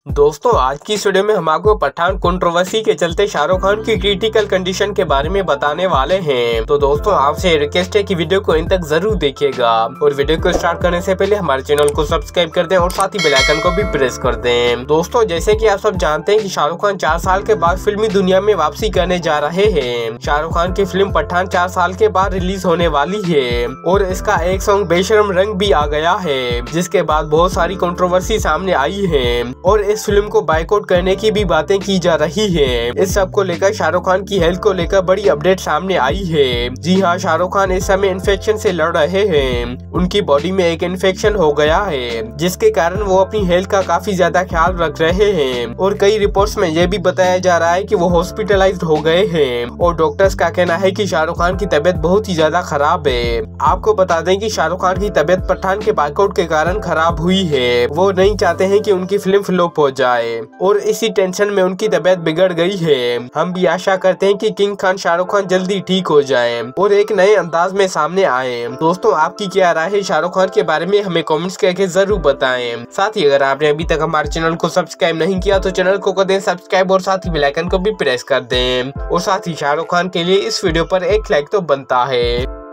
दोस्तों आज की इस वीडियो में हम आपको पठान कंट्रोवर्सी के चलते शाहरुख खान की क्रिटिकल कंडीशन के बारे में बताने वाले हैं। तो दोस्तों आपसे रिक्वेस्ट है कि वीडियो को इन तक जरूर देखिएगा और वीडियो को स्टार्ट करने से पहले हमारे चैनल को सब्सक्राइब कर दें और साथ ही बेल आइकन को भी प्रेस कर दें। दोस्तों जैसे कि आप सब जानते हैं कि शाहरुख खान 4 साल के बाद फिल्मी दुनिया में वापसी करने जा रहे हैं। शाहरुख खान की फिल्म पठान 4 साल के बाद रिलीज होने वाली है और इसका एक सॉन्ग बेशर्म रंग भी आ गया है, जिसके बाद बहुत सारी कंट्रोवर्सी सामने आई है और इस फिल्म को बाइकआउट करने की भी बातें की जा रही है। इस सब को लेकर शाहरुख खान की हेल्थ को लेकर बड़ी अपडेट सामने आई है। जी हाँ, शाहरुख खान इस समय इन्फेक्शन से लड़ रहे हैं। उनकी बॉडी में एक इन्फेक्शन हो गया है, जिसके कारण वो अपनी हेल्थ का काफी ज्यादा ख्याल रख रहे हैं और कई रिपोर्ट्स में यह भी बताया जा रहा है कि वो हॉस्पिटलाइज्ड हो गए हैं और डॉक्टर्स का कहना है कि शाहरुख खान की तबीयत बहुत ही ज्यादा खराब है। आपको बता दें कि शाहरुख खान की तबीयत पठान के बाइकआउट के कारण खराब हुई है। वो नहीं चाहते हैं कि उनकी फिल्म फ्लॉप हो जाए और इसी टेंशन में उनकी तबीयत बिगड़ गई है। हम भी आशा करते हैं कि किंग खान शाहरुख खान जल्दी ठीक हो जाए और एक नए अंदाज में सामने आए। दोस्तों आपकी क्या राय है शाहरुख खान के बारे में, हमें कमेंट्स करके जरूर बताएं। साथ ही अगर आपने अभी तक हमारे चैनल को सब्सक्राइब नहीं किया तो चैनल को कर दें सब्सक्राइब और साथ ही बेल आइकन को भी प्रेस कर दें और साथ ही शाहरुख खान के लिए इस वीडियो पर एक लाइक तो बनता है।